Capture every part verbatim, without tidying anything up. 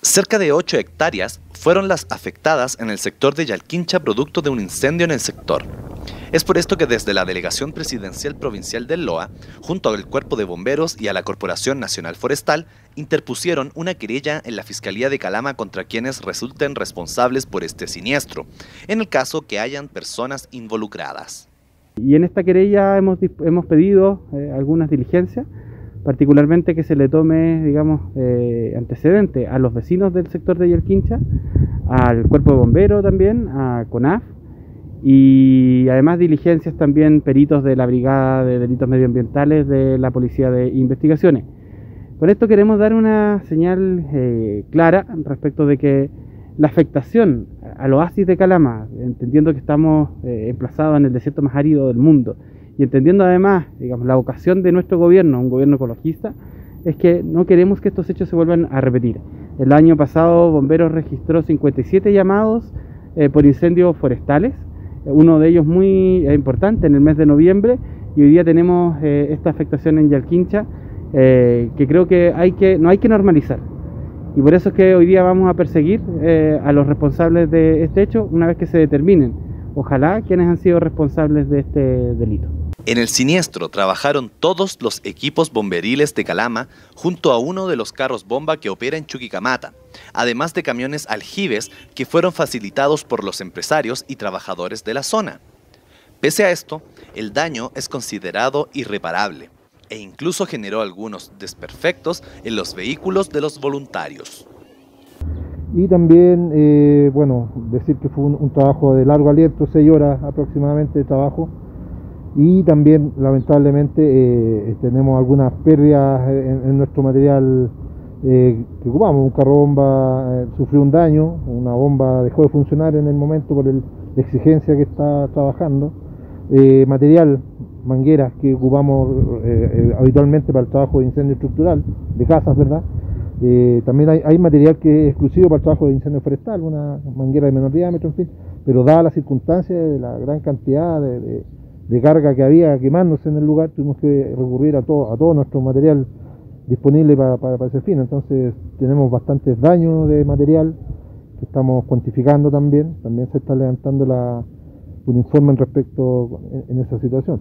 Cerca de ocho hectáreas fueron las afectadas en el sector de Yalquincha producto de un incendio en el sector. Es por esto que desde la Delegación Presidencial Provincial del Loa, junto al Cuerpo de Bomberos y a la Corporación Nacional Forestal, interpusieron una querella en la Fiscalía de Calama contra quienes resulten responsables por este siniestro, en el caso que hayan personas involucradas. Y en esta querella hemos, hemos pedido eh, algunas diligencias, particularmente que se le tome, digamos, eh, antecedente a los vecinos del sector de Yalquincha, al Cuerpo de Bomberos también, a CONAF, y además diligencias también peritos de la Brigada de Delitos Medioambientales de la Policía de Investigaciones. Con esto queremos dar una señal eh, clara respecto de que la afectación al oasis de Calama, entendiendo que estamos eh, emplazados en el desierto más árido del mundo, y entendiendo además, digamos, la vocación de nuestro gobierno, un gobierno ecologista, es que no queremos que estos hechos se vuelvan a repetir. El año pasado Bomberos registró cincuenta y siete llamados eh, por incendios forestales, uno de ellos muy eh, importante en el mes de noviembre, y hoy día tenemos eh, esta afectación en Yalquincha, eh, que creo que, hay que no hay que normalizar. Y por eso es que hoy día vamos a perseguir eh, a los responsables de este hecho una vez que se determinen, ojalá, quienes han sido responsables de este delito. En el siniestro trabajaron todos los equipos bomberiles de Calama junto a uno de los carros bomba que opera en Chuquicamata, además de camiones aljibes que fueron facilitados por los empresarios y trabajadores de la zona. Pese a esto, el daño es considerado irreparable e incluso generó algunos desperfectos en los vehículos de los voluntarios. Y también, eh, bueno, decir que fue un, un trabajo de largo aliento, seis horas aproximadamente de trabajo. Y también, lamentablemente, eh, tenemos algunas pérdidas en, en nuestro material eh, que ocupamos. Un carro bomba eh, sufrió un daño, una bomba dejó de funcionar en el momento por el, la exigencia que está trabajando. Eh, material, mangueras que ocupamos eh, eh, habitualmente para el trabajo de incendio estructural, de casas, ¿verdad? Eh, también hay, hay material que es exclusivo para el trabajo de incendio forestal, una manguera de menor diámetro, en fin, pero dadas las circunstancias de la gran cantidad de, de, de carga que había quemándose en el lugar, tuvimos que recurrir a todo, a todo nuestro material disponible para, para, para ese fin. Entonces tenemos bastantes daños de material que estamos cuantificando también, también se está levantando la, un informe en respecto en, en esa situación.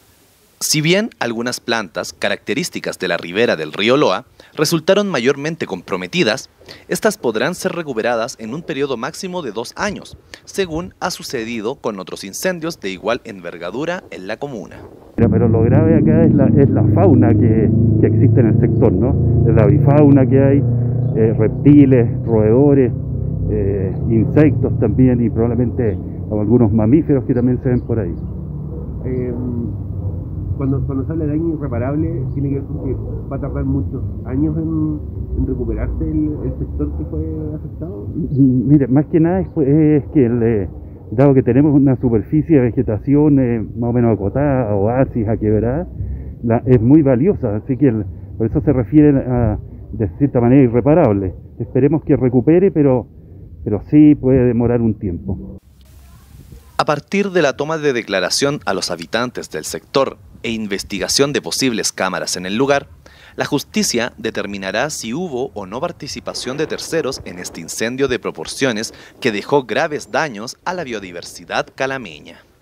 Si bien algunas plantas características de la ribera del río Loa resultaron mayormente comprometidas, estas podrán ser recuperadas en un periodo máximo de dos años, según ha sucedido con otros incendios de igual envergadura en la comuna. Pero, pero lo grave acá es la, es la fauna que, que existe en el sector, ¿no? Es la avifauna que hay, eh, reptiles, roedores, eh, insectos también y probablemente algunos mamíferos que también se ven por ahí. Eh... Cuando, cuando sale daño irreparable, tiene que ver con que va a tardar muchos años en, en recuperarse el, el sector que fue afectado. Mire, más que nada es, es que, el, eh, dado que tenemos una superficie de vegetación eh, más o menos acotada, oasis, a quebrada, la, es muy valiosa, así que el, por eso se refiere a, de cierta manera, irreparable. Esperemos que recupere, pero, pero sí puede demorar un tiempo. A partir de la toma de declaración a los habitantes del sector e investigación de posibles cámaras en el lugar, la justicia determinará si hubo o no participación de terceros en este incendio de proporciones que dejó graves daños a la biodiversidad calameña.